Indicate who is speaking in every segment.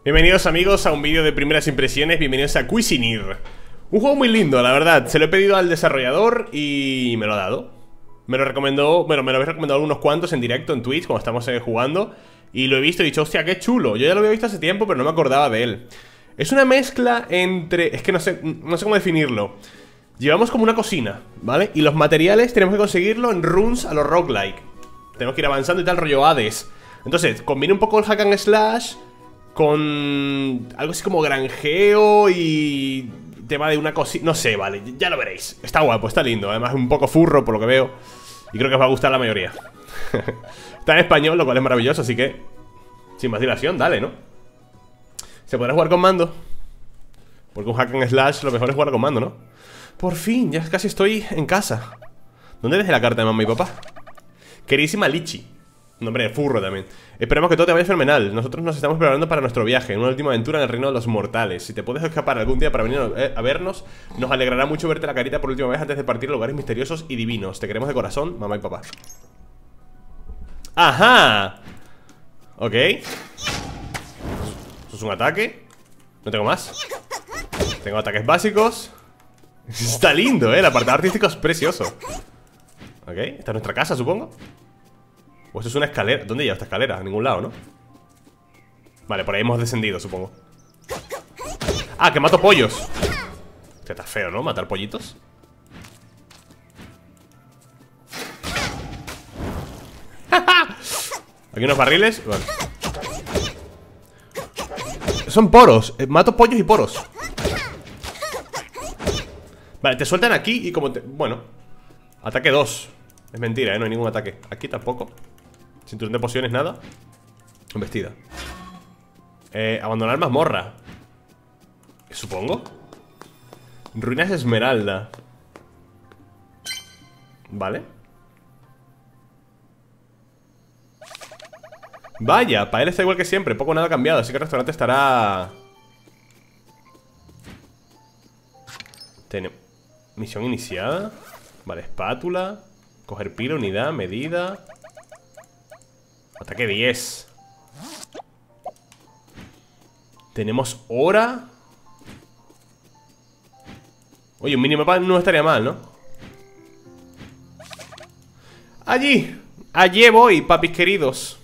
Speaker 1: Bienvenidos amigos a un vídeo de primeras impresiones, bienvenidos a Cuisinir. Un juego muy lindo, la verdad, se lo he pedido al desarrollador y me lo ha dado. Me lo recomendó, bueno, me lo habéis recomendado algunos cuantos en directo en Twitch cuando estamos jugando. Y lo he visto y he dicho, hostia, qué chulo. Yo ya lo había visto hace tiempo, pero no me acordaba de él. Es una mezcla entre, es que no sé cómo definirlo. Llevamos como una cocina, ¿vale? Y los materiales tenemos que conseguirlo en runs a los roguelike. Tenemos que ir avanzando y tal, rollo Hades. Entonces, combina un poco el hack and slash con algo así como granjeo y tema de una cosita, no sé, vale, ya lo veréis. Está guapo, está lindo, además es un poco furro por lo que veo. Y creo que os va a gustar la mayoría. Está en español, lo cual es maravilloso, así que sin más dilación, dale, ¿no? ¿Se podrá jugar con mando? Porque un hack and slash lo mejor es jugar con mando, ¿no? Por fin, ya casi estoy en casa. ¿Dónde dejé la carta de mamá y papá? Queridísima Lichi. Nombre de furro también. Esperemos que todo te vaya fenomenal. Nosotros nos estamos preparando para nuestro viaje, una última aventura en el reino de los mortales. Si te puedes escapar algún día para venir a vernos, nos alegrará mucho verte la carita por última vez antes de partir a lugares misteriosos y divinos. Te queremos de corazón, mamá y papá. ¡Ajá! Ok. Eso es un ataque. No tengo más. Tengo ataques básicos. Está lindo, el apartado artístico es precioso. Ok, esta es nuestra casa, supongo. O esto es una escalera. ¿Dónde lleva esta escalera? A ningún lado, ¿no? Vale, por ahí hemos descendido, supongo. ¡Ah, que mato pollos! Hostia, está feo, ¿no? Matar pollitos. Aquí unos barriles. Vale. Son poros. Mato pollos y poros. Vale, te sueltan aquí y como te... Bueno. Ataque 2. Es mentira, no hay ningún ataque. Aquí tampoco. Cinturón de pociones, nada. Vestida. Abandonar mazmorra. Supongo. Ruinas esmeralda. Vale. Vaya, para él está igual que siempre. Poco o nada ha cambiado, así que el restaurante estará... Misión iniciada. Vale, espátula. Coger pila, unidad, medida. Ataque 10. Tenemos hora. Oye, un minimapa no estaría mal, ¿no? Allí. Allí voy, papis queridos.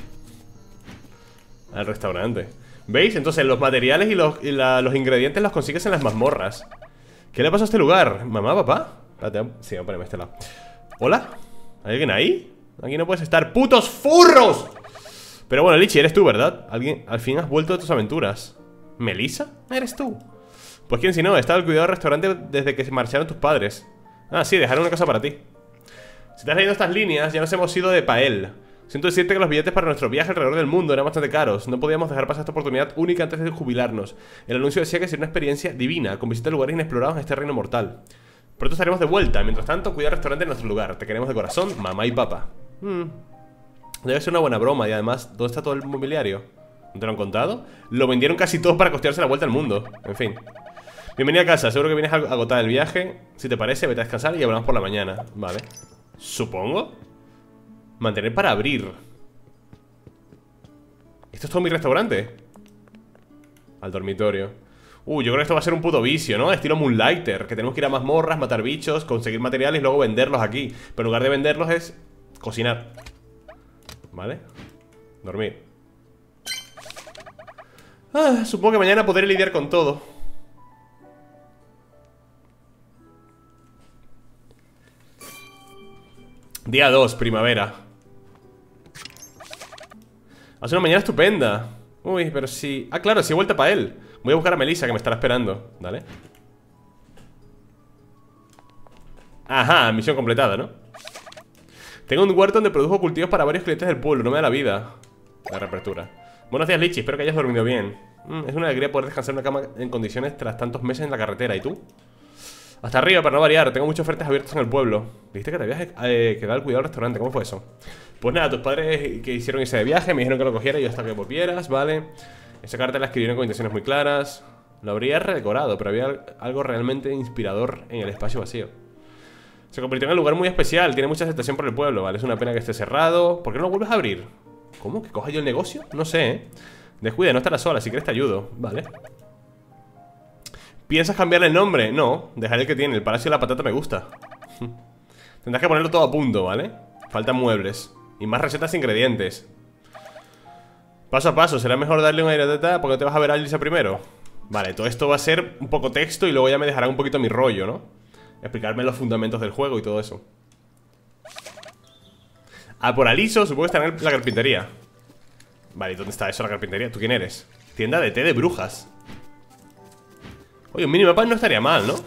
Speaker 1: Al restaurante. ¿Veis? Entonces los materiales y los ingredientes los consigues en las mazmorras. ¿Qué le pasa a este lugar? ¿Mamá, papá? Espérate, sí, voy a ponerme a este lado. ¿Hola? ¿Hay alguien ahí? Aquí no puedes estar. ¡Putos furros! Pero bueno, Lichi, eres tú, ¿verdad? Al fin has vuelto de tus aventuras. ¿Melissa? ¿Eres tú? Pues quién si no, he estado al cuidado del restaurante desde que se marcharon tus padres. Ah, sí, dejaron una cosa para ti. Si te has leído estas líneas, ya nos hemos ido de Pael. Siento decirte que los billetes para nuestro viaje alrededor del mundo eran bastante caros. No podíamos dejar pasar esta oportunidad única antes de jubilarnos. El anuncio decía que sería una experiencia divina, con visitas a lugares inexplorados en este reino mortal. Pronto estaremos de vuelta. Mientras tanto, cuida el restaurante en nuestro lugar. Te queremos de corazón, mamá y papá. Debe ser una buena broma. Y además, ¿dónde está todo el mobiliario? ¿No te lo han contado? Lo vendieron casi todos para costearse la vuelta al mundo. En fin. Bienvenida a casa. Seguro que vienes agotada del viaje. Si te parece, vete a descansar y hablamos por la mañana. Vale. Supongo. Mantener para abrir. ¿Esto es todo mi restaurante? Al dormitorio. Yo creo que esto va a ser un puto vicio, ¿no? Estilo Moonlighter, que tenemos que ir a mazmorras, matar bichos, conseguir materiales y luego venderlos aquí. Pero en lugar de venderlos es cocinar. ¿Vale? Dormir. Supongo que mañana podré lidiar con todo. Día 2, primavera. Hace una mañana estupenda. Uy, pero sí. Ah, claro, sí he vuelto para él. Voy a buscar a Melissa, que me estará esperando. Dale. Ajá, misión completada, ¿no? Tengo un huerto donde produjo cultivos para varios clientes del pueblo. No me da la vida. La reapertura. Buenos días, Lichi, espero que hayas dormido bien. Es una alegría poder descansar en una cama en condiciones tras tantos meses en la carretera. ¿Y tú? Hasta arriba, para no variar. Tengo muchas ofertas abiertas en el pueblo. Dijiste que te habías quedado al cuidado del restaurante. ¿Cómo fue eso? Pues nada, tus padres que hicieron ese de viaje me dijeron que lo cogiera y hasta que volvieras, ¿vale? Esa carta la escribieron con intenciones muy claras. Lo habría redecorado, pero había algo realmente inspirador en el espacio vacío. Se convirtió en un lugar muy especial. Tiene mucha aceptación por el pueblo, ¿vale? Es una pena que esté cerrado. ¿Por qué no lo vuelves a abrir? ¿Cómo? ¿Que coja yo el negocio? No sé, ¿eh? Descuida, no estarás sola, si quieres te ayudo. Vale. ¿Piensas cambiarle el nombre? No, dejaré el que tiene. El Palacio de la Patata me gusta. Tendrás que ponerlo todo a punto, ¿vale? Faltan muebles. Y más recetas e ingredientes. Paso a paso, será mejor darle una aireteta porque te vas a ver a Lisa primero. Vale, todo esto va a ser un poco texto y luego ya me dejará un poquito mi rollo, ¿no? Explicarme los fundamentos del juego y todo eso. Ah, por Aliso, supongo que está en la carpintería. Vale, ¿y dónde está eso, la carpintería? ¿Tú quién eres? Tienda de té de brujas. Oye, un minimapa no estaría mal, ¿no?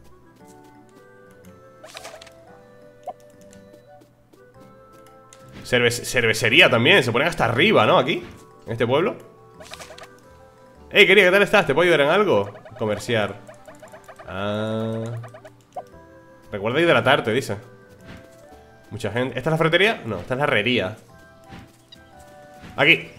Speaker 1: Cervecería también, se ponen hasta arriba, ¿no? Aquí, en este pueblo. Hey, querida, ¿qué tal estás? ¿Te puedo ayudar en algo? Comerciar. Ah. Recuerda hidratarte, dice. Mucha gente. ¿Esta es la ferretería? No, esta es la herrería. Aquí.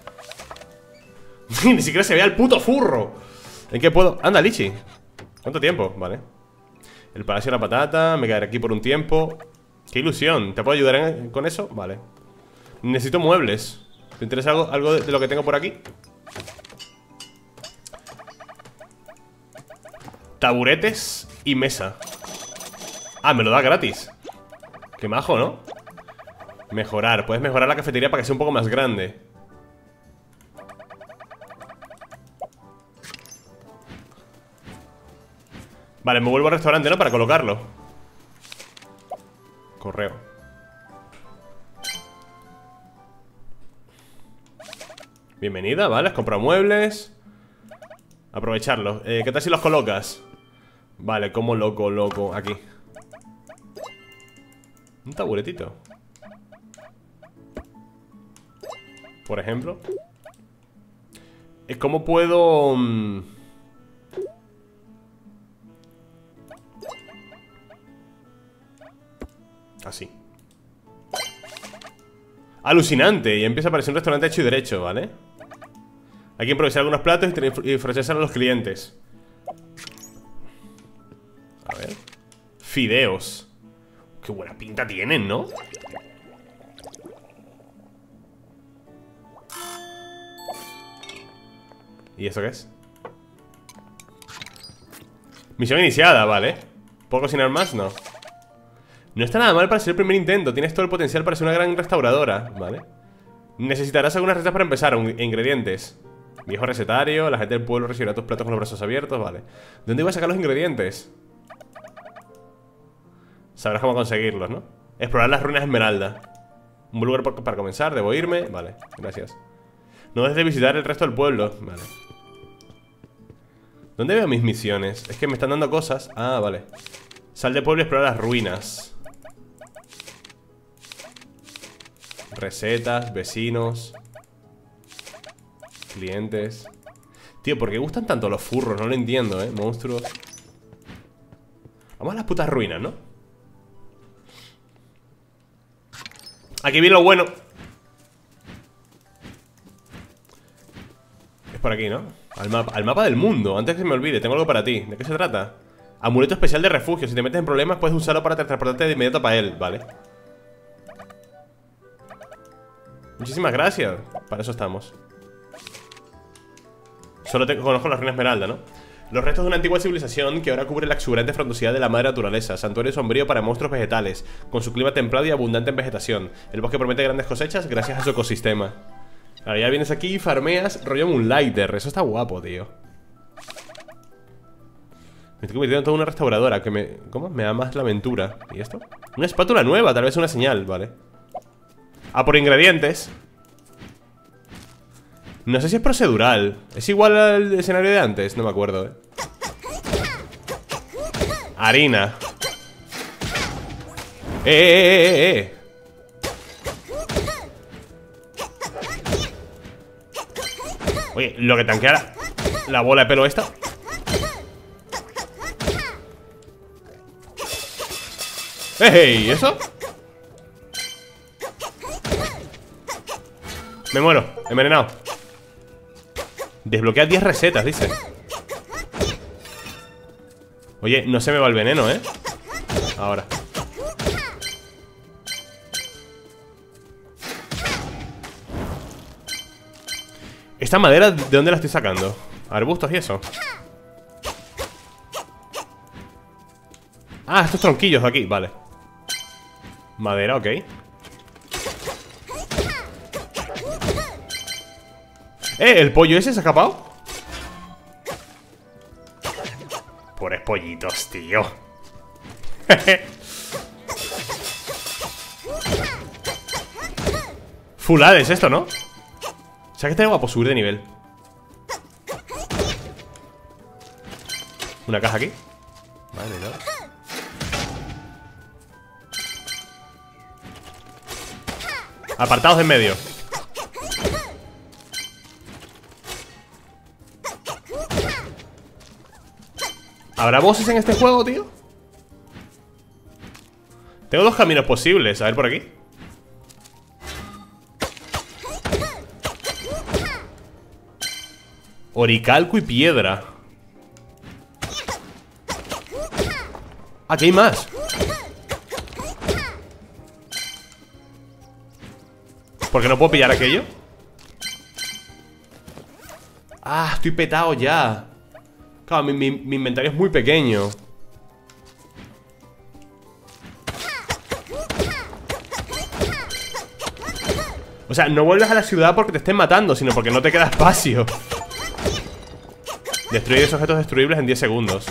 Speaker 1: Ni siquiera se vea el puto furro. ¿En qué puedo? Anda, Lichi. ¿Cuánto tiempo? Vale. El Palacio de la Patata. Me quedaré aquí por un tiempo. Qué ilusión. ¿Te puedo ayudar con eso? Vale. Necesito muebles. ¿Te interesa algo de lo que tengo por aquí? Taburetes y mesa. Ah, me lo da gratis. Qué majo, ¿no? Mejorar. Puedes mejorar la cafetería para que sea un poco más grande. Vale, me vuelvo al restaurante, ¿no? Para colocarlo. Correo. Bienvenida, vale, has comprado muebles. Aprovecharlos. ¿Qué tal si los colocas? Vale, ¿cómo lo coloco? Aquí. Un taburetito. Por ejemplo. ¿Cómo puedo...? Así. Alucinante. Y empieza a aparecer un restaurante hecho y derecho, ¿vale? Hay que improvisar algunos platos y ofrecerse a los clientes. A ver. Fideos. Qué buena pinta tienen, ¿no? ¿Y eso qué es? Misión iniciada, vale. ¿Puedo cocinar más? No. No está nada mal para ser el primer intento. Tienes todo el potencial para ser una gran restauradora, ¿vale? Necesitarás algunas recetas para empezar, ingredientes. Viejo recetario, la gente del pueblo recibirá tus platos con los brazos abiertos, vale. ¿De dónde voy a sacar los ingredientes? Sabrás cómo conseguirlos, ¿no? Explorar las ruinas Esmeralda. Un buen lugar para comenzar, debo irme. Vale, gracias. No dejes de visitar el resto del pueblo. Vale. ¿Dónde veo mis misiones? Es que me están dando cosas. Ah, vale. Sal del pueblo y explora las ruinas. Recetas, vecinos, clientes. Tío, ¿por qué gustan tanto los furros? No lo entiendo, monstruos. Vamos a las putas ruinas, ¿no? Aquí viene lo bueno. Es por aquí, ¿no? Al mapa del mundo. Antes que se me olvide, tengo algo para ti. ¿De qué se trata? Amuleto especial de refugio. Si te metes en problemas puedes usarlo para transportarte de inmediato para él. Vale. Muchísimas gracias. Para eso estamos. Solo conozco la reina Esmeralda, ¿no? Los restos de una antigua civilización que ahora cubre la exuberante frondosidad de la madre naturaleza. Santuario sombrío para monstruos vegetales, con su clima templado y abundante en vegetación. El bosque promete grandes cosechas gracias a su ecosistema. Ahora ya vienes aquí y farmeas rollo Moonlighter. Eso está guapo, tío. Me estoy convirtiendo en toda una restauradora que me... ¿Cómo? Me da más la aventura. ¿Y esto? Una espátula nueva, tal vez una señal, vale. A por ingredientes. No sé si es procedural. ¿Es igual al escenario de antes? No me acuerdo, Harina. Oye, lo que tanquea la bola de pelo esta. ¡Ey! ¿Eso? Me muero, envenenado. Desbloquea 10 recetas, dice. Oye, no se me va el veneno, Ahora. ¿Esta madera de dónde la estoy sacando? Arbustos y eso. Ah, estos tronquillos de aquí, vale. Madera, ok. ¿El pollo ese se ha escapado? Pobres pollitos, tío. Full Hades esto, ¿no? O sea que está guapo subir de nivel. Una caja aquí. Vale, no. Apartados en medio. ¿Habrá bosses en este juego, tío? Tengo dos caminos posibles. A ver por aquí. Oricalco y piedra. Aquí hay más. ¿Por qué no puedo pillar aquello? Ah, estoy petado ya. Claro, mi inventario es muy pequeño. O sea, no vuelves a la ciudad porque te estén matando, sino porque no te queda espacio. Destruir esos objetos destruibles en 10 segundos.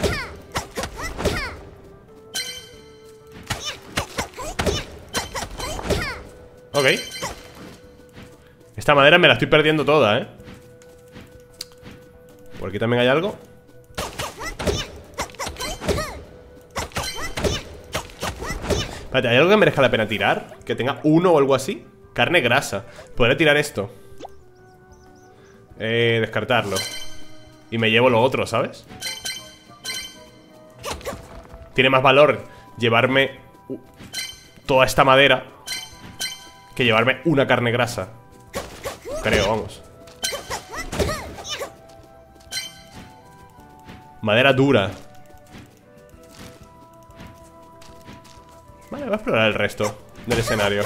Speaker 1: Ok. Esta madera me la estoy perdiendo toda, ¿eh? Por aquí también hay algo. Espérate, ¿hay algo que merezca la pena tirar? Que tenga uno o algo así. Carne grasa. Podré tirar esto. Descartarlo. Y me llevo lo otro, ¿sabes? Tiene más valor llevarme toda esta madera que llevarme una carne grasa. Creo, vamos. Madera dura. Vale, voy a explorar el resto del escenario.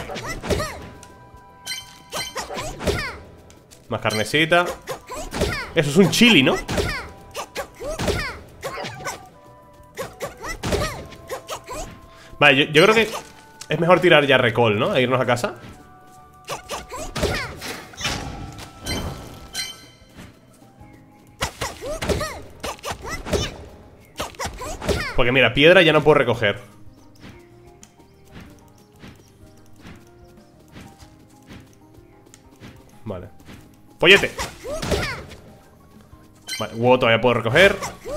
Speaker 1: Más carnecita. Eso es un chili, ¿no? Vale, yo creo que es mejor tirar ya recall, ¿no? E irnos a casa. Porque mira, piedra ya no puedo recoger. Vale. ¡Pollete! Vale, huevo todavía puedo recoger.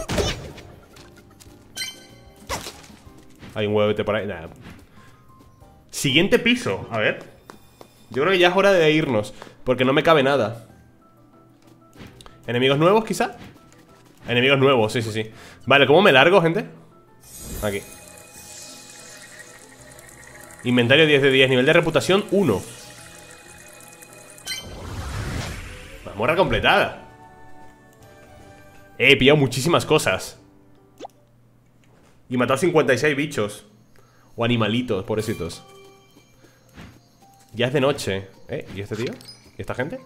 Speaker 1: Hay un huevete por ahí. Nada. Siguiente piso. A ver. Yo creo que ya es hora de irnos, porque no me cabe nada. ¿Enemigos nuevos, quizá? Enemigos nuevos, sí, sí, sí. Vale, ¿cómo me largo, gente? Aquí. Inventario 10 de 10. Nivel de reputación 1. Mazmorra completada. He pillado muchísimas cosas. Y matado 56 bichos. O animalitos, pobrecitos. Ya es de noche. ¿Y este tío? ¿Y esta gente?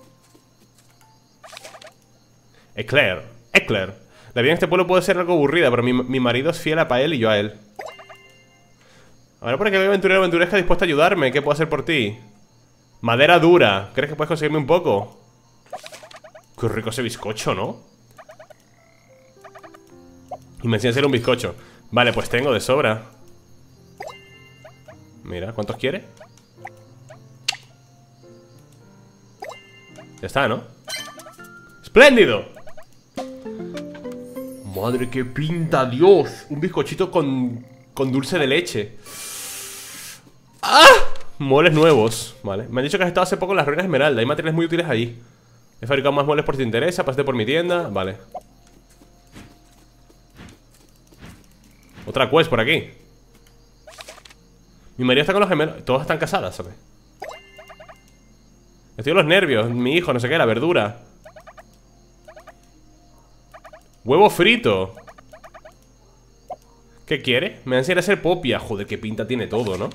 Speaker 1: Eclair. La vida en este pueblo puede ser algo aburrida, pero mi marido es fiel a Pael y yo a él. Ahora por aquí hay aventurero o aventuresca dispuesto a ayudarme. ¿Qué puedo hacer por ti? Madera dura. ¿Crees que puedes conseguirme un poco? Qué rico ese bizcocho, ¿no? Y me enseña a hacer un bizcocho. Vale, pues tengo de sobra. Mira, ¿cuántos quiere? Ya está, ¿no? ¡Espléndido! Madre, qué pinta, Dios. Un bizcochito con dulce de leche. ¡Ah! Moles nuevos. Vale, me han dicho que has estado hace poco en las ruinas Esmeralda. Hay materiales muy útiles ahí. He fabricado más muebles por si te interesa. Pasate por mi tienda. Vale. Otra quest por aquí. Mi marido está con los gemelos. ¿Todos están casadas o qué? Estoy con los nervios. Mi hijo, no sé qué, la verdura. Huevo frito. ¿Qué quiere? Me va a enseñar a hacer popia. Joder, qué pinta tiene todo, ¿no?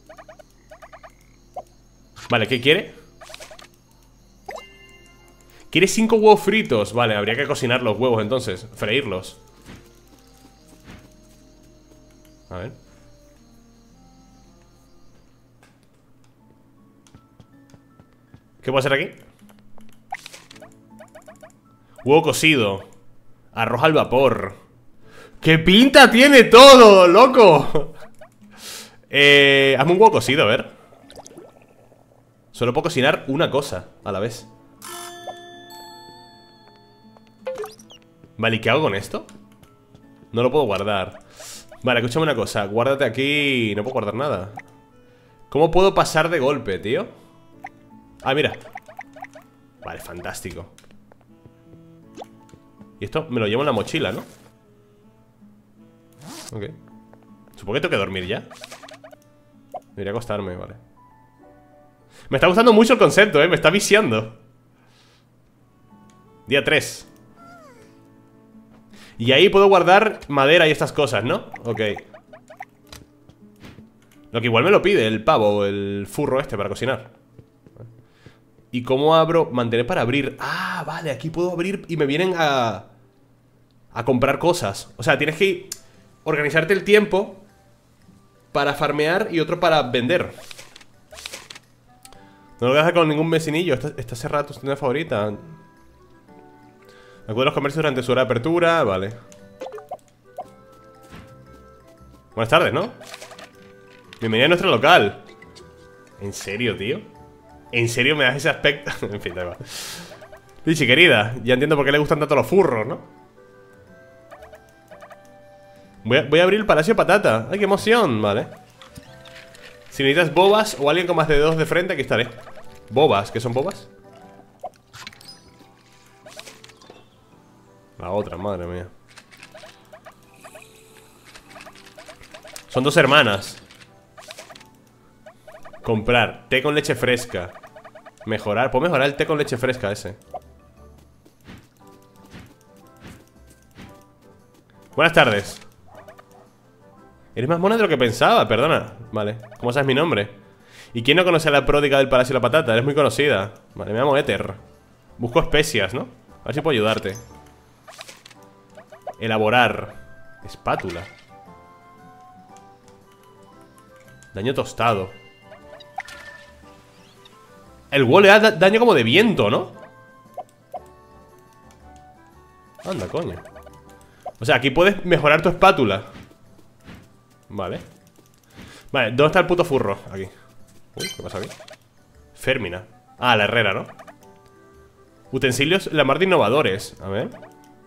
Speaker 1: Vale, ¿qué quiere? ¿Quieres 5 huevos fritos? Vale, habría que cocinar los huevos entonces. Freírlos. A ver. ¿Qué puedo hacer aquí? Huevo cocido. Arroz al vapor. ¡Qué pinta tiene todo, loco! Hazme un huevo cocido, a ver. Solo puedo cocinar una cosa a la vez. Vale, ¿y qué hago con esto? No lo puedo guardar. Vale, escúchame una cosa. Guárdate aquí. No puedo guardar nada. ¿Cómo puedo pasar de golpe, tío? Ah, mira. Vale, fantástico. Y esto me lo llevo en la mochila, ¿no? Ok. Supongo que tengo que dormir ya. Debería acostarme, vale. Me está gustando mucho el concepto, me está viciando. Día 3. Y ahí puedo guardar madera y estas cosas, ¿no? Ok. Lo que igual me lo pide el pavo, el furro este para cocinar. ¿Y cómo abro? Mantener para abrir. Ah, vale, aquí puedo abrir y me vienen a comprar cosas. O sea, tienes que organizarte el tiempo para farmear y otro para vender. No lo dejas con ningún vecinillo. Está cerrada tu tienda favorita. Acude a los comercios durante su hora de apertura. Vale. Buenas tardes, ¿no? Bienvenida a nuestro local. ¿En serio, tío? ¿En serio me das ese aspecto? En fin, da igual. Lichi, querida, ya entiendo por qué le gustan tanto los furros, ¿no? Voy a abrir el Palacio Patata. ¡Ay, qué emoción! Vale. Si necesitas bobas o alguien con más de dedos de frente, aquí estaré. ¿Bobas? ¿Qué son bobas? La otra, madre mía. Son 2 hermanas. Comprar té con leche fresca. Mejorar, puedo mejorar el té con leche fresca ese. Buenas tardes. Eres más mona de lo que pensaba, perdona. Vale, ¿cómo sabes mi nombre? ¿Y quién no conoce a la pródiga del Palacio de la Patata? Eres muy conocida. Vale, me llamo Éter. Busco especias, ¿no? A ver si puedo ayudarte. Elaborar. Espátula. Daño tostado. El huevo le da daño como de viento, ¿no? Anda, coño. O sea, aquí puedes mejorar tu espátula. Vale. Vale, ¿dónde está el puto furro? Aquí. Uy, ¿qué pasa aquí? Férmina. Ah, la herrera, ¿no? Utensilios la mar de innovadores. A ver.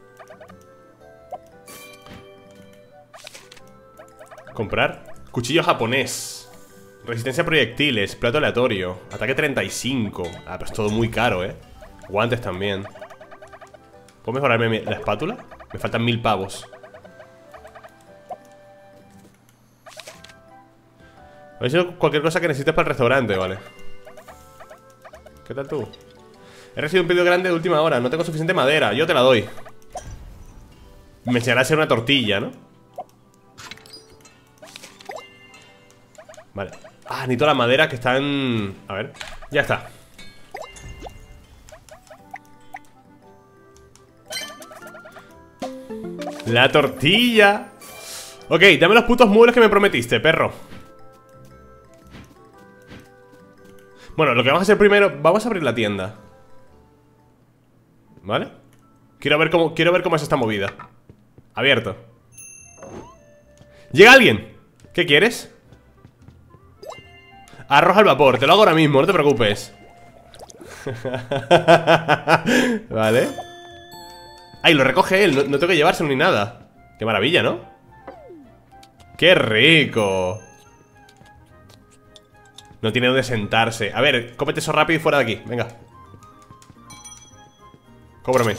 Speaker 1: Comprar. Cuchillo japonés. Resistencia a proyectiles. Plato aleatorio. Ataque 35. Ah, pero es todo muy caro, Guantes también. ¿Puedo mejorarme la espátula? Me faltan 1000 pavos. A ver si cualquier cosa que necesites para el restaurante, vale. ¿Qué tal tú? He recibido un pedido grande de última hora. No tengo suficiente madera, yo te la doy. Me enseñará a hacer una tortilla, ¿no? Vale. Ah, necesito la madera que está en... A ver, ya está. La tortilla. Ok, dame los putos muebles que me prometiste, perro. Bueno, lo que vamos a hacer primero, vamos a abrir la tienda. ¿Vale? Quiero ver cómo es esta movida. Abierto. ¿Llega alguien? ¿Qué quieres? Arroz al vapor, te lo hago ahora mismo, no te preocupes. Vale. Ay, lo recoge él, no tengo que llevárselo ni nada. Qué maravilla, ¿no? ¡Qué rico! No tiene dónde sentarse. A ver, cómete eso rápido y fuera de aquí, venga. Cóbrame.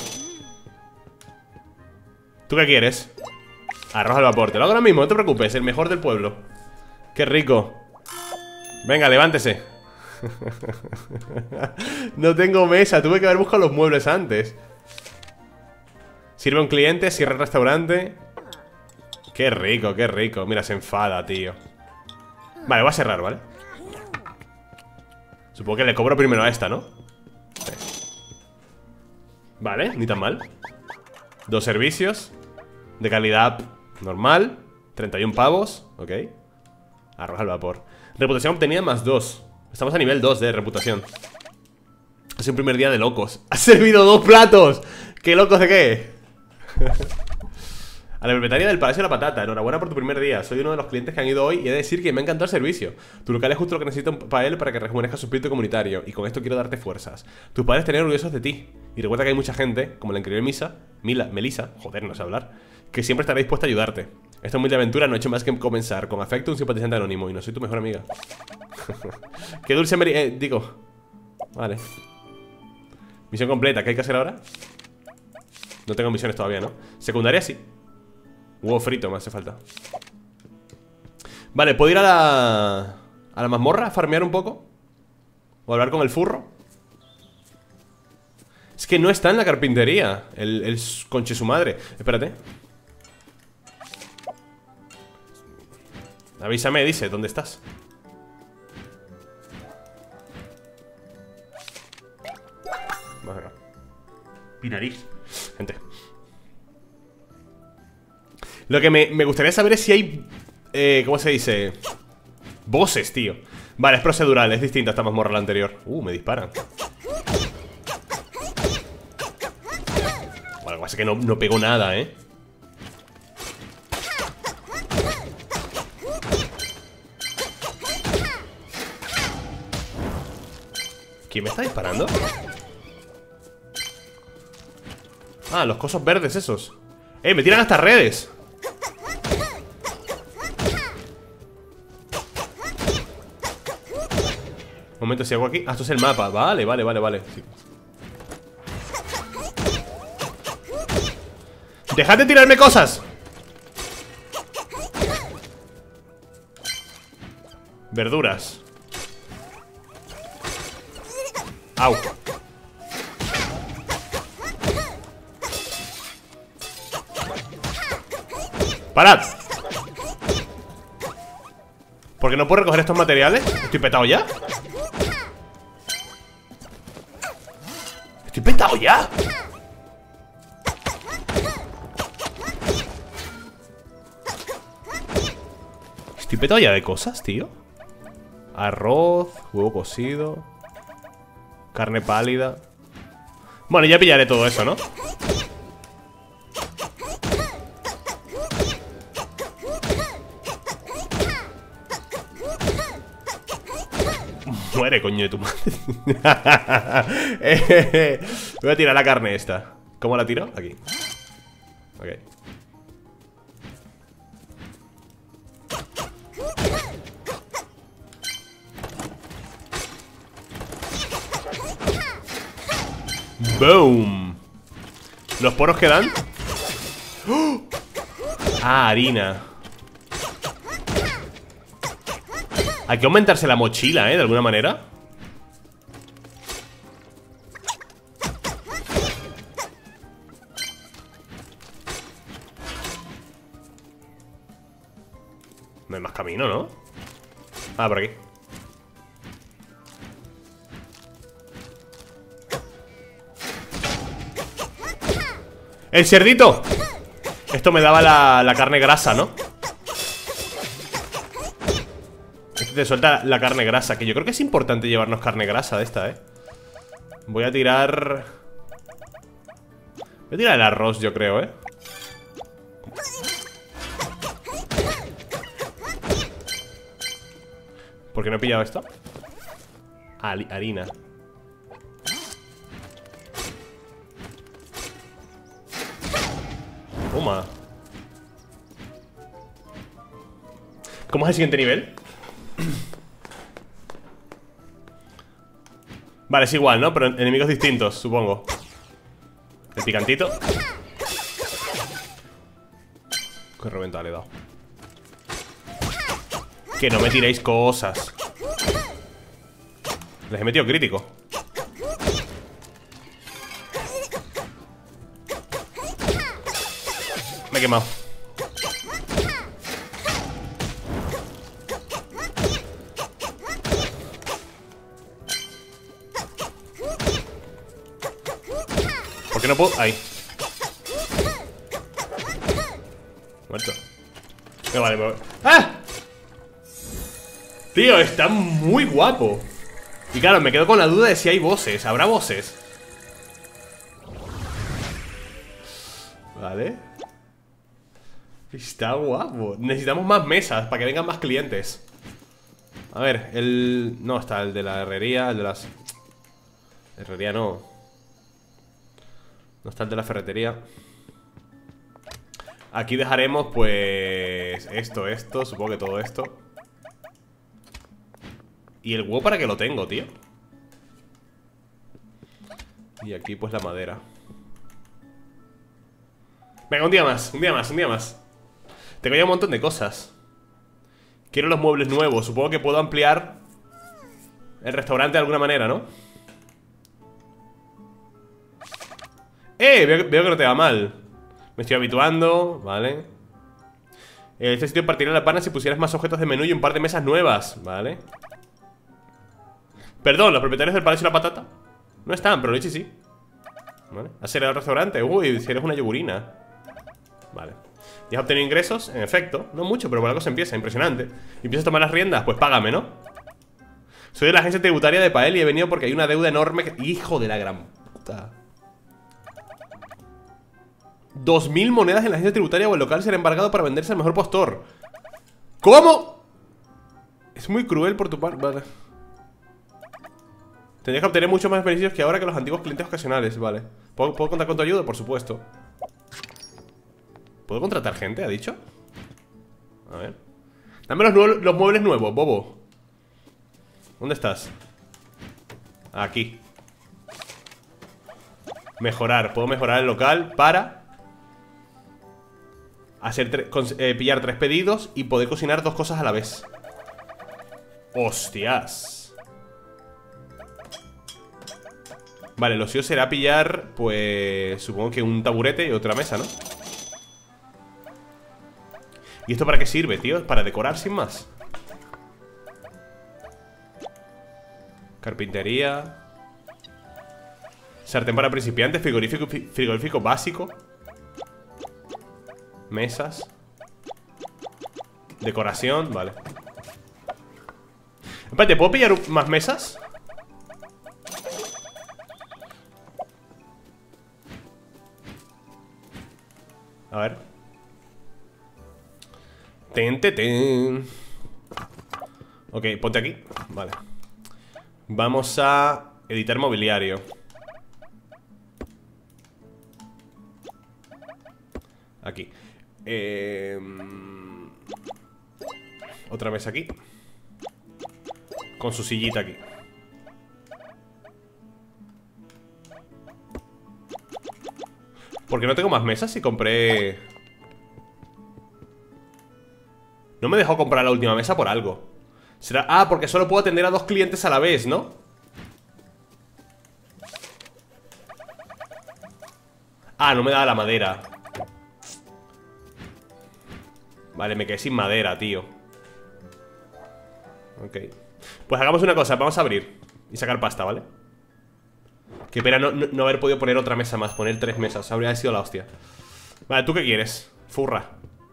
Speaker 1: ¿Tú qué quieres? Arroz al vapor, te lo hago ahora mismo, no te preocupes. El mejor del pueblo. ¡Qué rico! Venga, levántese. No tengo mesa, tuve que haber buscado los muebles antes. Sirve a un cliente, cierra el restaurante. Qué rico, qué rico. Mira, se enfada, tío. Vale, voy a cerrar, ¿vale? Supongo que le cobro primero a esta, ¿no? Sí. Vale, ni tan mal. 2 servicios. De calidad normal. 31 pavos, ok. Arroz al vapor. Reputación obtenida más 2. Estamos a nivel 2 de reputación. Ha sido un primer día de locos. ¡Has servido 2 platos! ¿Qué locos de qué? A la propietaria del Palacio de la Patata, enhorabuena por tu primer día. Soy uno de los clientes que han ido hoy y he de decir que me ha encantado el servicio. Tu local es justo lo que necesito para él para que rejuvenezca su espíritu comunitario. Y con esto quiero darte fuerzas. Tus padres estarían orgullosos de ti. Y recuerda que hay mucha gente, como la increíble Melissa, joder, no sé hablar, que siempre estará dispuesta a ayudarte. Esta humilde aventura no ha hecho más que comenzar. Con afecto, un simpatizante anónimo. Y no soy tu mejor amiga. Qué dulce digo. Vale. Misión completa, ¿qué hay que hacer ahora? No tengo misiones todavía, ¿no? Secundaria sí. Huevo frito me hace falta. Vale, ¿puedo ir a la mazmorra a farmear un poco? ¿O hablar con el furro? Es que no está en la carpintería el conche su madre. Espérate. Avísame, dice, ¿dónde estás? Vamos acá. Mi nariz. Gente. Lo que me gustaría saber es si hay... ¿cómo se dice? Bosses, tío. Vale, es procedural, es distinta a esta mazmorra la anterior. Me disparan. Bueno, lo que pasa es que no pegó nada, ¿eh? ¿Quién me está disparando? Ah, los cosos verdes esos. Me tiran hasta redes. Un momento, si hago aquí. Ah, esto es el mapa. Vale. Sí. ¡Dejad de tirarme cosas! Verduras. Au. ¡Parad! ¿Por qué no puedo recoger estos materiales? ¿Estoy petado ya? ¡Estoy petado ya! ¿Estoy petado ya de cosas, tío? Arroz, huevo cocido, carne pálida. Bueno, ya pillaré todo eso, ¿no? Muere, coño de tu madre. Voy a tirar la carne esta. ¿Cómo la tiro? Aquí. Ok. ¡Boom! ¿Los poros que dan? ¡Oh! Ah, harina. Hay que aumentarse la mochila, de alguna manera. No hay más camino, ¿no? Ah, por aquí. ¡El cerdito! Esto me daba la carne grasa, ¿no? Esto te suelta la carne grasa. Que yo creo que es importante llevarnos carne grasa de esta, Voy a tirar... Voy a tirar el arroz, yo creo, ¿Por qué no he pillado esto? Harina. Toma. ¿Cómo es el siguiente nivel? Vale, es igual, ¿no? Pero enemigos distintos, supongo. El picantito. Qué reventado le he dado. Que no me tiréis cosas. Les he metido crítico. Me he quemado. ¿Por qué que no puedo? Ahí. Muerto. Vale, vale. ¡Ah! Tío, está muy guapo. Y claro, me quedo con la duda de si hay bosses. ¿Habrá bosses? Vale. Está guapo. Necesitamos más mesas para que vengan más clientes. A ver, no, está el de la herrería, el de las... Herrería no. No está el de la ferretería. Aquí dejaremos, pues... Esto, supongo que todo esto. ¿Y el huevo para qué lo tengo, tío? Y aquí, pues, la madera. Venga, un día más, un día más, un día más. Tengo ya un montón de cosas. Quiero los muebles nuevos. Supongo que puedo ampliar el restaurante de alguna manera, ¿no? Veo que no te va mal. Me estoy habituando, vale. Este sitio partiría la pana si pusieras más objetos de menú y un par de mesas nuevas, vale. Perdón, los propietarios del Palacio de la Patata no están, pero Luigi sí. Vale, has llegado al restaurante. Uy, si eres una yogurina. Vale. ¿Y has obtenido ingresos? En efecto, no mucho, pero por algo se empieza, impresionante. ¿Y empiezas a tomar las riendas? Pues págame, ¿no? Soy de la agencia tributaria de Pael y he venido porque hay una deuda enorme que... ¡Hijo de la gran puta! 2000 monedas en la agencia tributaria o el local será embargado para venderse al mejor postor. ¿Cómo? Es muy cruel por tu parte. Vale. Tendrías que obtener muchos más beneficios que ahora que los antiguos clientes ocasionales. Vale. ¿Puedo contar con tu ayuda? Por supuesto. ¿Puedo contratar gente? ¿Ha dicho? A ver. Dame los muebles nuevos, bobo. ¿Dónde estás? Aquí. Mejorar. Puedo mejorar el local para hacer pillar 3 pedidos y poder cocinar 2 cosas a la vez. Hostias. Vale, lo suyo será pillar, pues, supongo que un taburete y otra mesa, ¿no? ¿Y esto para qué sirve, tío? Para decorar sin más. Carpintería. Sartén para principiantes, frigorífico básico. Mesas. Decoración, vale. Espérate, ¿puedo pillar más mesas? A ver. Ten. Ok, ponte aquí. Vale. Vamos a editar mobiliario. Aquí. Otra mesa aquí. Con su sillita aquí. ¿Por qué no tengo más mesas si compré? No me dejó comprar la última mesa por algo. ¿Será? Ah, porque solo puedo atender a 2 clientes a la vez, ¿no? Ah, no me da la madera. Vale, me quedé sin madera, tío. Ok. Pues hagamos una cosa, vamos a abrir y sacar pasta, ¿vale? Qué pena no haber podido poner otra mesa más. Poner 3 mesas, habría sido la hostia. Vale, ¿tú qué quieres? Furra.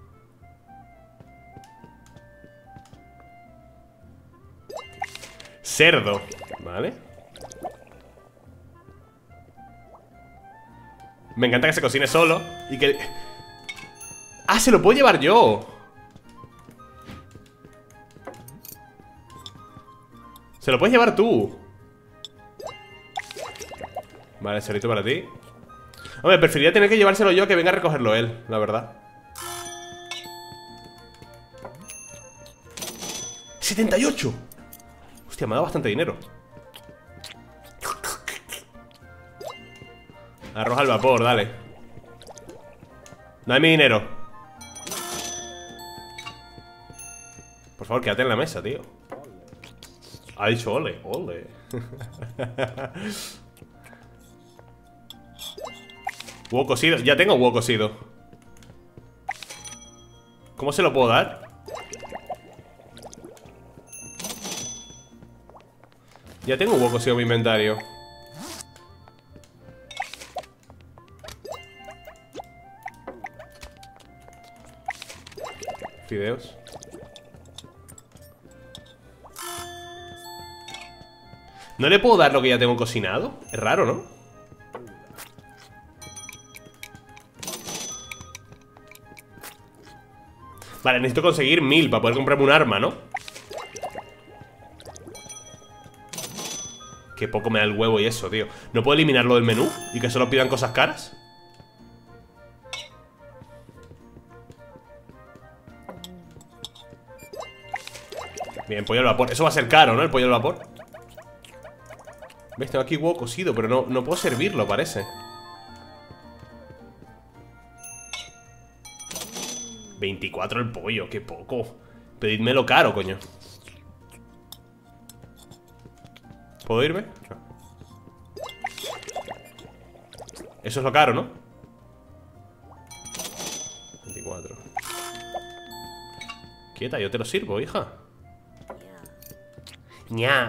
Speaker 1: Cerdo, ¿vale? Me encanta que se cocine solo y que... ¡Ah, se lo puedo llevar yo! Se lo puedes llevar tú. Vale, cerdito para ti. Hombre, preferiría tener que llevárselo yo que venga a recogerlo él, la verdad. 78. Hostia, me ha dado bastante dinero. Arroz al vapor, dale. Dame mi dinero. Por favor, quédate en la mesa, tío. Ha dicho ole, ole. Huevo cocido, ya tengo huevo cocido. ¿Cómo se lo puedo dar? Ya tengo huevo cocido en mi inventario. fideos. ¿No le puedo dar lo que ya tengo cocinado? Es raro, ¿no? Vale, necesito conseguir 1000 para poder comprarme un arma, ¿no? Qué poco me da el huevo y eso, tío. ¿No puedo eliminarlo del menú? ¿Y que solo pidan cosas caras? Bien, pollo al vapor. Eso va a ser caro, ¿no? El pollo al vapor. ¿Ves? Tengo aquí huevo cocido, pero no puedo servirlo, parece. 24 el pollo, qué poco. Pedidmelo caro, coño. ¿Puedo irme? No. Eso es lo caro, ¿no? 24. Quieta, yo te lo sirvo, hija. Ña.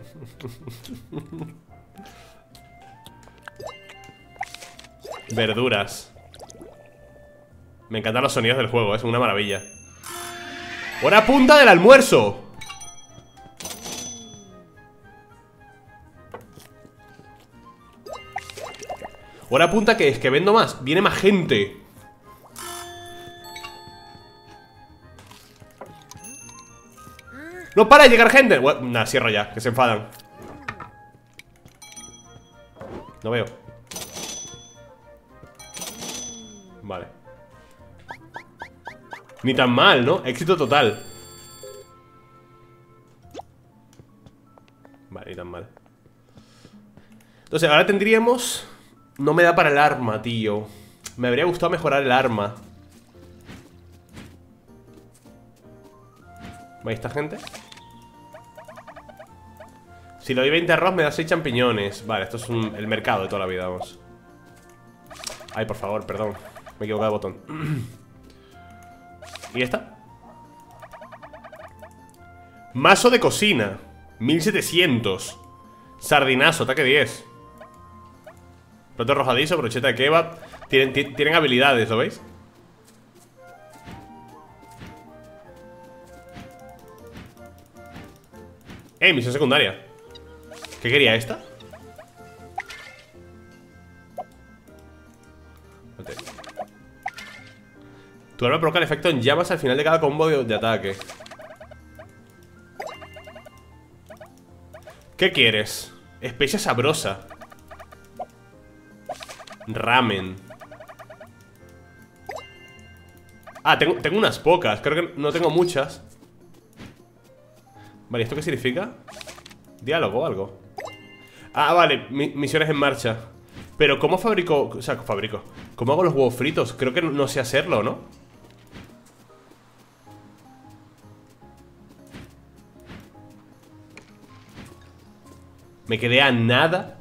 Speaker 1: Verduras. Me encantan los sonidos del juego, es una maravilla. ¡Hora punta del almuerzo! Hora punta, ¿qué es? Que vendo más. Viene más gente. ¡No para de llegar gente! Bueno, nah, cierro ya, que se enfadan. No veo. Vale. Ni tan mal, ¿no? Éxito total. Vale, ni tan mal. Entonces, ahora tendríamos... No me da para el arma, tío. Me habría gustado mejorar el arma. ¿Veis esta gente? Si le doy 20 arroz me da 6 champiñones. Vale, esto es el mercado de toda la vida, vamos. Ay, por favor, perdón. Me he equivocado de botón. ¿Y esta? Mazo de cocina 1700. Sardinazo, ataque 10. Plato arrojadizo, brocheta de kebab. Tienen habilidades, ¿lo veis? Misión secundaria. ¿Qué quería esta? Tu arma provoca el efecto en llamas al final de cada combo de ataque. ¿Qué quieres? Especia sabrosa. Ramen. Ah, tengo unas pocas. Creo que no tengo muchas. Vale, ¿esto qué significa? ¿Diálogo o algo? Ah, vale, misiones en marcha. Pero ¿cómo fabrico? O sea, fabrico. ¿Cómo hago los huevos fritos? Creo que no sé hacerlo, ¿no? Me quedé a nada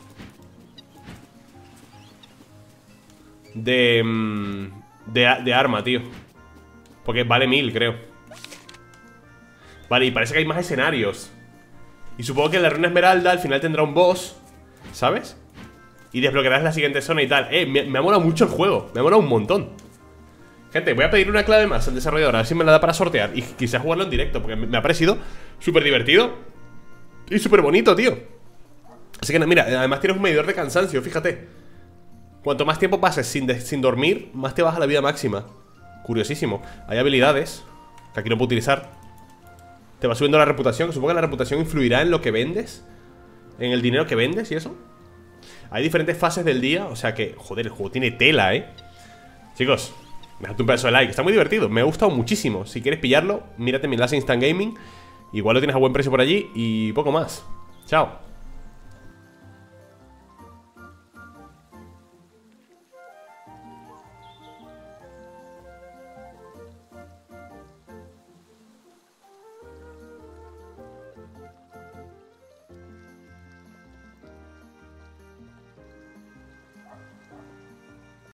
Speaker 1: de arma, tío. Porque vale 1000, creo. Vale, y parece que hay más escenarios. Y supongo que en la Ruina Esmeralda al final tendrá un boss, ¿sabes? Y desbloquearás la siguiente zona y tal. Me ha molado mucho el juego. Me ha molado un montón. Gente, voy a pedir una clave más al desarrollador, a ver si me la da para sortear. Y quizás jugarlo en directo, porque me ha parecido súper divertido y súper bonito, tío. Así que mira, además tienes un medidor de cansancio, fíjate. Cuanto más tiempo pases sin dormir, más te baja la vida máxima. Curiosísimo. Hay habilidades que aquí no puedo utilizar. Te va subiendo la reputación, que supongo que la reputación influirá en lo que vendes, en el dinero que vendes y eso. Hay diferentes fases del día, o sea que, joder, el juego tiene tela, Chicos, dejad un pedazo de like, está muy divertido, me ha gustado muchísimo. Si quieres pillarlo, mírate mi enlace Instant Gaming. Igual lo tienes a buen precio por allí y poco más. Chao.